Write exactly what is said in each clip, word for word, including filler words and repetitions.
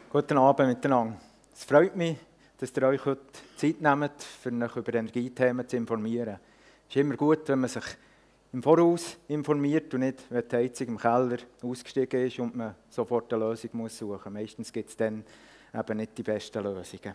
Guten Abend miteinander. Es freut mich, dass ihr euch heute Zeit nehmt, für euch über Energiethemen zu informieren. Es ist immer gut, wenn man sich im Voraus informiert und nicht, wenn die Heizung im Keller ausgestiegen ist und man sofort eine Lösung muss suchen muss. Meistens gibt es dann eben nicht die besten Lösungen.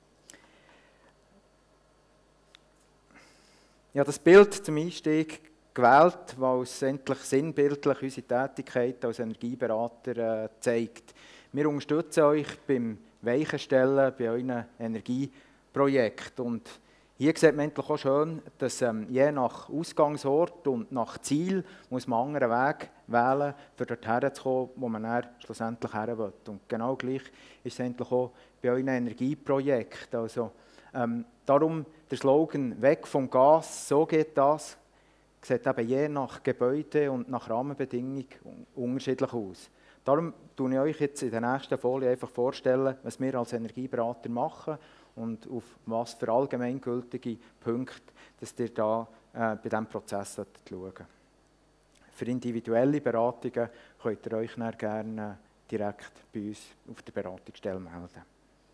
Ich habe das Bild zum Einstieg gewählt, weil es endlich sinnbildlich unsere Tätigkeit als Energieberater äh, zeigt. Wir unterstützen euch beim Weichenstellen bei euren Energieprojekten. Und hier sieht man endlich auch schön, dass ähm, je nach Ausgangsort und nach Ziel muss man einen anderen Weg wählen, um dorthin zu kommen, wo man dann schlussendlich hin will. Und genau gleich ist es endlich auch bei euren Energieprojekten. Also, ähm, darum der Slogan «Weg vom Gas, so geht das» sieht eben je nach Gebäude und nach Rahmenbedingungen unterschiedlich aus. Darum stelle ich euch jetzt in der nächsten Folie einfach vorstellen, was wir als Energieberater machen und auf was für allgemeingültige Punkte dass ihr da äh, bei diesem Prozess schauen solltet. Für individuelle Beratungen könnt ihr euch dann gerne direkt bei uns auf der Beratungsstelle melden.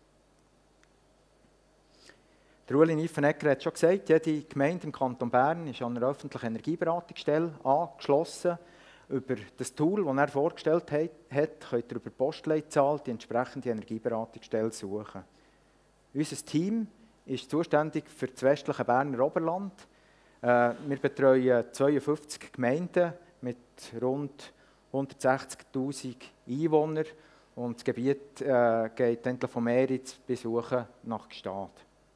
Der Ueli Nyffenegger hat schon gesagt, jede Gemeinde im Kanton Bern ist an einer öffentlichen Energieberatungsstelle angeschlossen. Über das Tool, das er vorgestellt hat, könnt ihr über die Postleitzahl die entsprechende Energieberatungsstelle suchen. Unser Team ist zuständig für das westliche Berner Oberland. Äh, wir betreuen zweiundfünfzig Gemeinden mit rund hundertsechzigtausend Einwohnern und das Gebiet äh, geht entweder von Meritz bis Suchen nach Gstaad.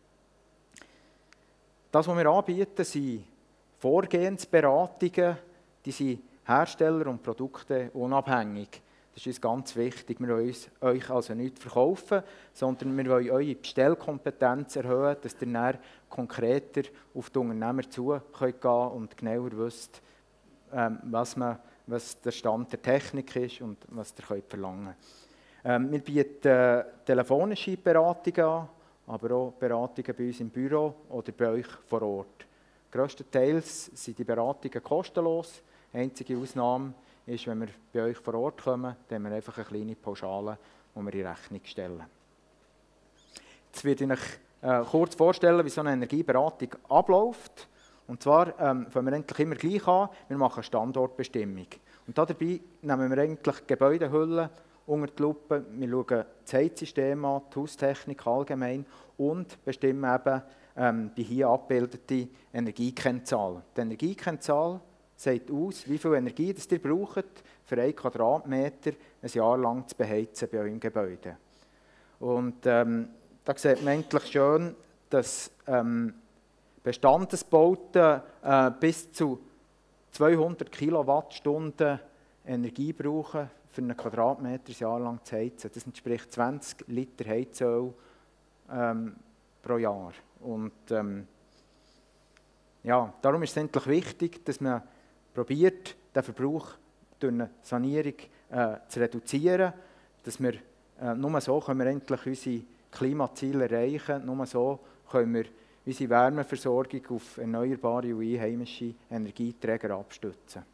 Das, was wir anbieten, sind Vorgehensberatungen, die sind Hersteller und Produkte unabhängig. Das ist uns ganz wichtig. Wir wollen euch also nicht verkaufen, sondern wir wollen eure Bestellkompetenz erhöhen, dass ihr dann konkreter auf die Unternehmer zugehen könnt und genauer wisst, was, man, was der Stand der Technik ist und was ihr könnt verlangen könnt. Wir bieten telefonische Beratungen an, aber auch Beratungen bei uns im Büro oder bei euch vor Ort. Grösstenteils sind die Beratungen kostenlos. Die einzige Ausnahme ist, wenn wir bei euch vor Ort kommen, dann haben wir einfach eine kleine Pauschale, die wir in Rechnung stellen. Jetzt werde ich euch äh, kurz vorstellen, wie so eine Energieberatung abläuft. Und zwar ähm, fangen wir eigentlich immer gleich an, wir machen Standortbestimmung. Und dabei nehmen wir eigentlich Gebäudehüllen unter die Lupe, wir schauen das Heizsystem an, die Haustechnik allgemein und bestimmen eben ähm, die hier abbildete Energiekennzahl. Die Energiekennzahl sagt aus, wie viel Energie das ihr braucht, für einen Quadratmeter ein Jahr lang zu beheizen bei eurem Gebäude. Und ähm, da sieht man eigentlich schön, dass ähm, Bestandesbauten äh, bis zu zweihundert Kilowattstunden Energie brauchen, für einen Quadratmeter ein Jahr lang zu heizen. Das entspricht zwanzig Liter Heizöl ähm, pro Jahr. Und ähm, ja, darum ist es endlich wichtig, dass man probiert, den Verbrauch durch eine Sanierung äh, zu reduzieren. Dass wir, äh, nur so können wir endlich unsere Klimaziele erreichen. Nur so können wir unsere Wärmeversorgung auf erneuerbare und einheimische Energieträger abstützen.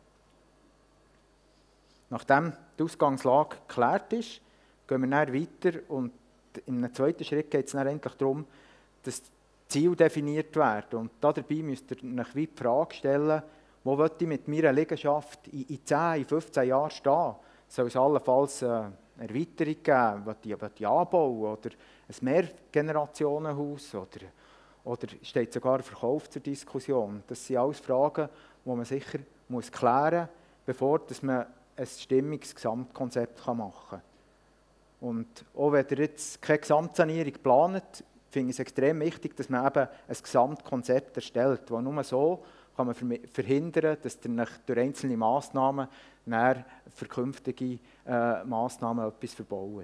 Nachdem die Ausgangslage geklärt ist, gehen wir dann weiter und in einem zweiten Schritt geht es dann endlich darum, dass Ziele definiert werden. Und dabei müsst ihr euch wie die Frage stellen, wo will ich mit meiner Liegenschaft in, in zehn, in fünfzehn Jahren stehen? Soll es allenfalls eine Erweiterung geben? Will ich, will ich anbauen? Oder ein Mehrgenerationenhaus? Oder, oder steht sogar ein Verkauf zur Diskussion? Das sind alles Fragen, die man sicher muss klären muss, bevor dass man ein stimmiges Gesamtkonzept machen kann. Und auch wenn ihr jetzt keine Gesamtsanierung plant, finde ich es extrem wichtig, dass man eben ein Gesamtkonzept erstellt, weil nur so kann man verhindern, dass ihr durch einzelne Massnahmen für künftige äh, Massnahmen etwas verbaut.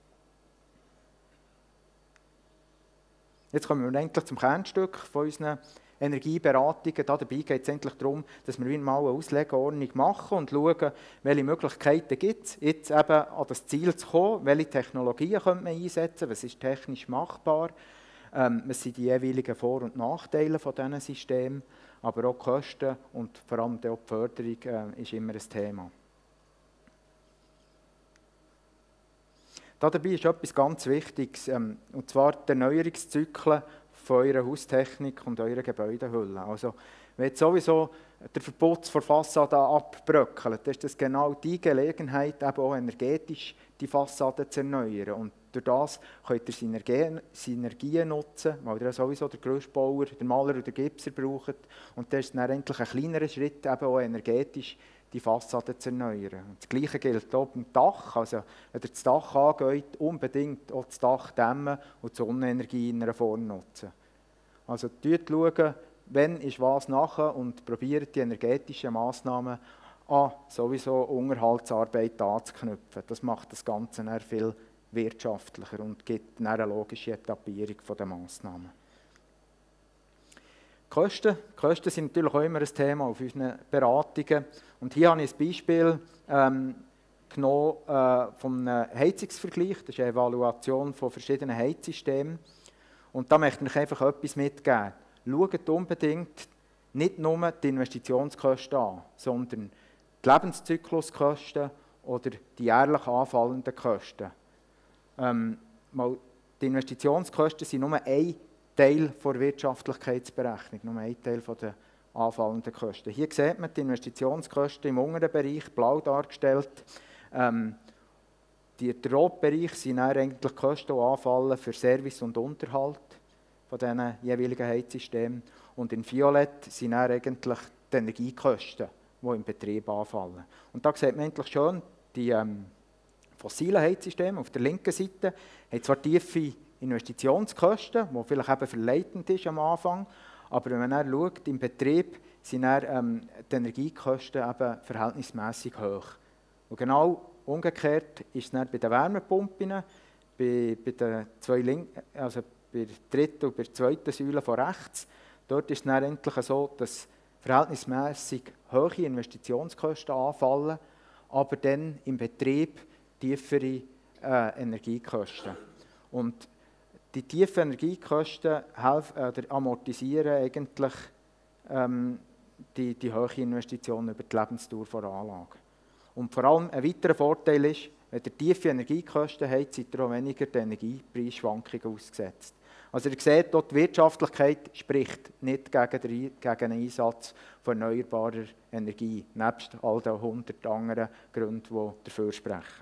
Jetzt kommen wir endlich zum Kernstück von unseren Energieberatungen. Dabei geht es endlich darum, dass wir mal eine Auslegeordnung machen und schauen, welche Möglichkeiten gibt es, jetzt eben an das Ziel zu kommen, welche Technologien könnte man einsetzen, was ist technisch machbar, ähm, was sind die jeweiligen Vor- und Nachteile von diesen Systemen, aber auch die Kosten und vor allem auch die Förderung äh, ist immer ein Thema. Dabei ist etwas ganz Wichtiges, ähm, und zwar die Erneuerungszyklen von eurer Haustechnik und eurer Gebäudehülle. Also, wenn jetzt sowieso der Verputz von Fassade abbröckelt, dann ist das genau die Gelegenheit, eben auch energetisch die Fassade zu erneuern. Und durch das könnt ihr Synergien, Synergien nutzen, weil ihr sowieso der Gerüstbauer, der Maler oder der Gipser braucht. Und das ist dann eigentlich ein kleinerer Schritt, eben auch energetisch die Fassade zu erneuern. Und das Gleiche gilt auch beim Dach. Also, wenn ihr das Dach angeht, unbedingt auch das Dach dämmen und die Sonnenenergie in einer Form nutzen. Also schaut, wenn ist was nachher und probiert die energetischen Massnahmen an sowieso Unterhaltsarbeit anzuknüpfen. Das macht das Ganze dann viel wirtschaftlicher und gibt eine logische Etappierung der Massnahmen. Die Kosten. Die Kosten sind natürlich auch immer ein Thema auf unseren Beratungen. Und hier habe ich ein Beispiel ähm, genommen äh, von einem Heizungsvergleich. Das ist eine Evaluation von verschiedenen Heizsystemen. Und da möchte ich einfach etwas mitgeben. Schaut unbedingt nicht nur die Investitionskosten an, sondern die Lebenszykluskosten oder die jährlich anfallenden Kosten. Ähm, mal, die Investitionskosten sind nur ein Teil der Wirtschaftlichkeitsberechnung, nur ein Teil der anfallenden Kosten. Hier sieht man die Investitionskosten im unteren Bereich, blau dargestellt. Ähm, die, der rote Bereich sind dann eigentlich die Kosten, die anfallen für Service und Unterhalt von diesen jeweiligen Heizsystemen. Und in Violett sind dann eigentlich die Energiekosten, die im Betrieb anfallen. Und da sieht man eigentlich schon, die ähm, fossilen Heizsysteme auf der linken Seite haben zwar tiefe Investitionskosten, die vielleicht eben verleitend ist am Anfang, aber wenn man dann schaut, im Betrieb sind dann, ähm, die Energiekosten eben verhältnismäßig hoch. Und genau umgekehrt ist es dann bei den Wärmepumpen, bei, bei den zwei Link also bei der dritten und bei der zweiten Säule von rechts. Dort ist es dann endlich so, dass verhältnismäßig hohe Investitionskosten anfallen, aber dann im Betrieb tiefere äh, Energiekosten. Und die tiefen Energiekosten helfen, oder amortisieren eigentlich ähm, die, die hohe Investition über die Lebensdauer der Anlage. Und vor allem ein weiterer Vorteil ist, wenn ihr tiefe Energiekosten habt, seid ihr auch weniger den Energiepreisschwankungen ausgesetzt. Also ihr seht, dort die Wirtschaftlichkeit spricht nicht gegen den, gegen den Einsatz von erneuerbarer Energie, nebst all den hundert anderen Gründen, die dafür sprechen.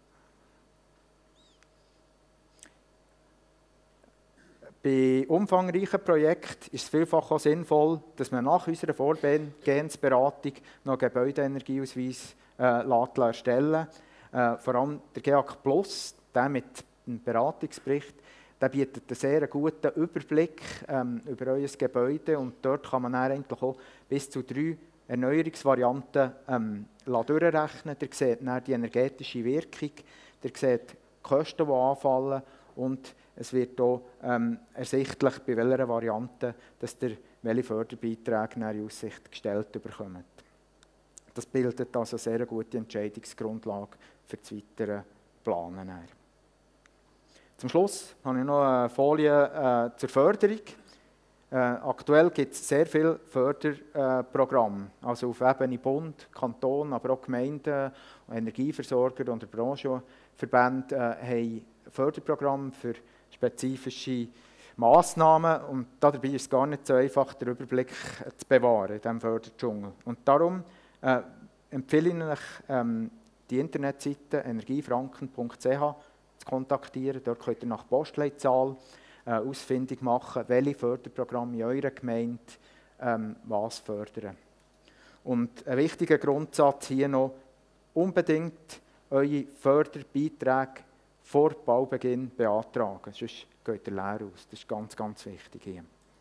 Bei umfangreichen Projekten ist es vielfach auch sinnvoll, dass man nach unserer Vorgehensberatung noch einen Gebäudeenergieausweis äh, erstellen lässt. Äh, vor allem der G E A C Plus, der mit dem Beratungsbericht, der bietet einen sehr guten Überblick ähm, über euer Gebäude und dort kann man dann eigentlich auch bis zu drei Erneuerungsvarianten ähm, durchrechnen. Ihr seht dann die energetische Wirkung, ihr seht die Kosten, die anfallen und es wird auch ähm, ersichtlich, bei welcher Variante dass ihr welche Förderbeiträge in Aussicht gestellt bekommt. Das bildet also eine sehr gute Entscheidungsgrundlage für das weitere Planen. Zum Schluss habe ich noch eine Folie äh, zur Förderung. Äh, aktuell gibt es sehr viele Förderprogramme, äh, also auf Ebene Bund, Kanton, aber auch Gemeinden, Energieversorger und Branchenverbände äh, haben Förderprogramme für spezifische Massnahmen und dabei ist es gar nicht so einfach, den Überblick zu bewahren in diesem Förderdschungel. Und darum äh, empfehle ich euch, ähm, die Internetseite energiefranken punkt c h zu kontaktieren. Dort könnt ihr nach Postleitzahl äh, ausfindig machen, welche Förderprogramme in eurer Gemeinde ähm, was fördern. Und ein wichtiger Grundsatz hier noch, unbedingt eure Förderbeiträge vor Baubeginn beantragen, sonst geht ihr leer aus. Das ist ganz, ganz wichtig hier.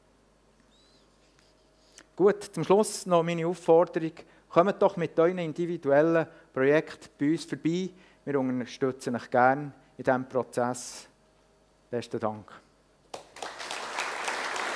Gut, zum Schluss noch meine Aufforderung. Kommt doch mit euren individuellen Projekten bei uns vorbei. Wir unterstützen euch gerne in diesem Prozess. Besten Dank.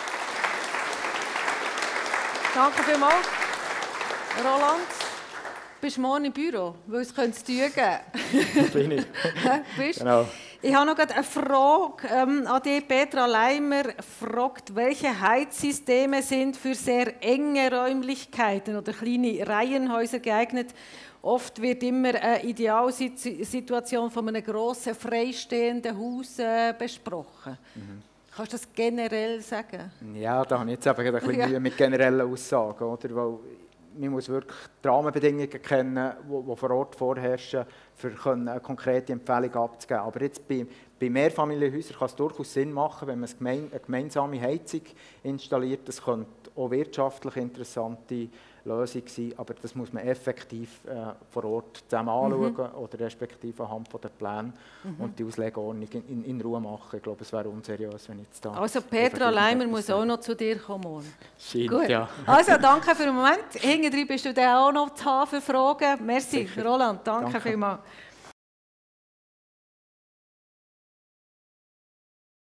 Danke vielmals, Roland. bist du morgen im Büro, weil es könnte es tun. Bin ich. Bist? Genau. Ich habe noch gerade eine Frage ähm, an dich. Petra Leimer fragt, welche Heizsysteme sind für sehr enge Räumlichkeiten oder kleine Reihenhäuser geeignet? Oft wird immer eine Idealsituation von einem grossen, freistehenden Haus äh, besprochen. Mhm. Kannst du das generell sagen? Ja, da habe ich jetzt eben ein bisschen Mühe mit generellen Aussagen. Oder? Weil man muss wirklich die Rahmenbedingungen kennen, die vor Ort vorherrschen, um eine konkrete Empfehlung abzugeben. Aber jetzt bei, bei Mehrfamilienhäusern kann es durchaus Sinn machen, wenn man eine gemeinsame Heizung installiert. Das könnte auch wirtschaftlich interessante Lösung sein, aber das muss man effektiv äh, vor Ort zusammen anschauen mhm. oder respektive anhand der Pläne mhm. und die Auslegeordnung in, in Ruhe machen. Ich glaube, es wäre unseriös, wenn ich jetzt da... Also Petra Leimer muss auch noch zu dir kommen. Scheint, gut. Ja. Also danke für den Moment. Hinten drin bist du dann auch noch zu haben für Fragen. Merci, Sicher. Roland. Danke, danke. vielmals.